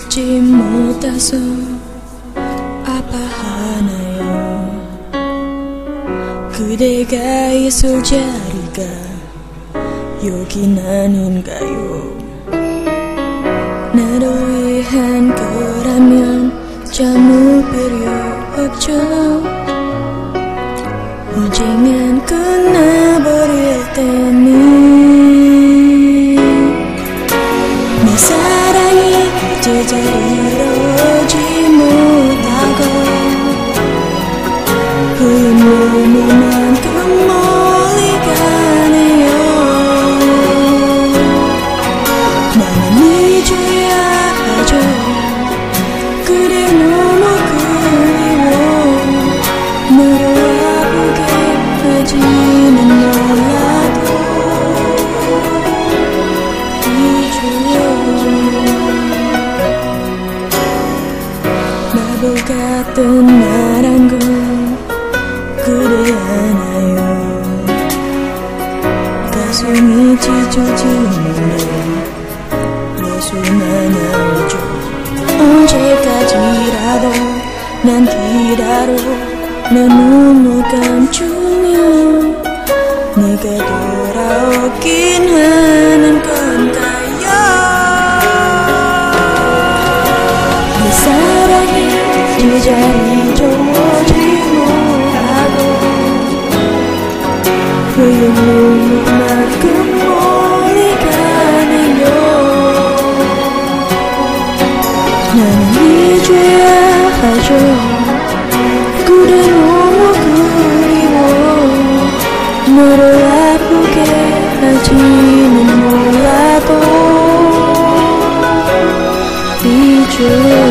잊지 못해서 아파하나요? 그대가 있을 자리가 여긴 아닌가요? 나를 위한 거라면 잠을 필요 없죠. 언젠간 끝나버릴 테니 내 사랑이 제자리로 오지 못하고 그 눈만큼 멀리 가네요. 나는 잊어야 하죠. 그대 너무 그리워. 너를 아프게 하지는 몰라도 잊어요. 바보 같은 말한 건 그대 아나요? 가슴이 찢어지는데 내 손 안아줘. 언제까지라도 난 기다려. 내 눈을 감추면 네가 돌아오긴 하는 건가요? 내 사랑이 제자리 오지 못하고 그 눈만큼 멀리 가네요. 나는 잊어야 하죠. 그대 너무 그리워. 너를 아프게 하지는 몰라도 잊어요.